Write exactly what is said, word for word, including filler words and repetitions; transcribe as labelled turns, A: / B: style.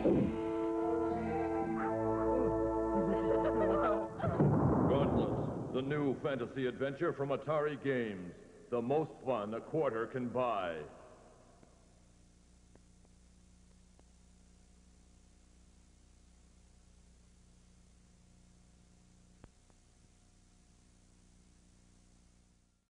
A: Gauntlet, the new fantasy adventure from Atari Games. The most fun a quarter can buy.